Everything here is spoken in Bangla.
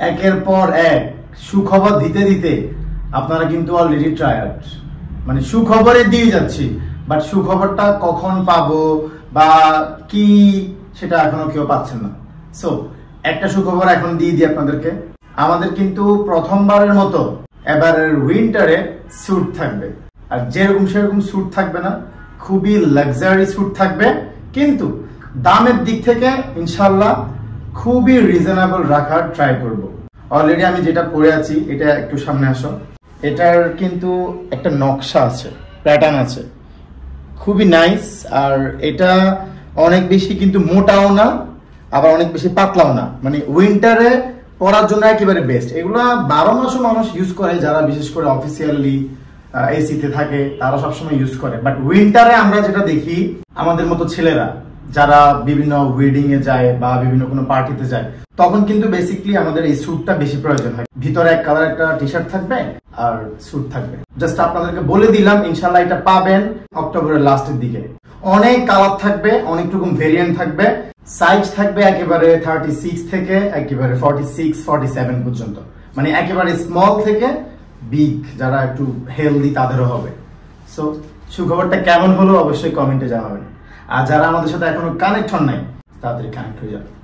একের পর এক সুখবর দিতে দিতে আপনারা কিন্তু অলরেডি টায়ার্ড। মানে সুখবরে দিয়ে যাচ্ছি, বাট সুখবরটা কখন পাবো বা কি সেটা এখনো কেউ পাচ্ছেন না। সো একটা সুখবর এখন দিয়ে দিই আপনাদেরকে। আমাদের কিন্তু প্রথমবারের মতো এবারের উইন্টারে স্যুট থাকবে, আর যেরকম সেরকম স্যুট থাকবে না, খুবই লাক্সারি স্যুট থাকবে, কিন্তু দামের দিক থেকে ইনশাল্লাহ খুবই রিজনেবল রাখার ট্রাই করব। অলরেডি আমি যেটা পরে আছি, এটা একটু সামনে আসো, এটার কিন্তু একটা নকশা আছে, প্যাটার্ন আছে, খুবই নাইস। আর এটা অনেক বেশি কিন্তু মোটাও না, আবার অনেক বেশি পাতলাও না, মানে উইন্টারে পরার জন্য একেবারে বেস্ট। এগুলা 12 মাসও মানুষ ইউজ করে, যারা বিশেষ করে অফিসিয়ালি এসিতে থাকে তারা সবসময় ইউজ করে। বাট উইন্টারে আমরা যেটা দেখি, আমাদের মতো ছেলেরা যারা বিভিন্ন ওয়েডিং এ যায় বা বিভিন্ন কোনো পার্টিতে যায়, তখন কিন্তু বেসিক্যালি আমাদের এই স্যুটটা বেশি প্রয়োজন হয়। ভিতরে এক কালার একটা টি শার্ট থাকবে আর স্যুট থাকবে। জাস্ট আপনাদেরকে বলে দিলাম, ইনশাল্লাহ এটা পাবেন অক্টোবরের লাস্টের দিকে। অনেক কালার থাকবে, অনেক রকম ভেরিয়েন্ট থাকবে, সাইজ থাকবে একেবারে 36 থেকে একেবারে 46, 47 পর্যন্ত, মানে একেবারে স্মল থেকে বিগ, যারা একটু হেলদি তাদেরও হবে। সো সুখবরটা কেমন হলো অবশ্যই কমেন্টে জানাবেন। আর যারা আমাদের সাথে এখনো কানেক্ট হন নাই, তাড়াতাড়ি কানেক্ট হয়ে যাবে।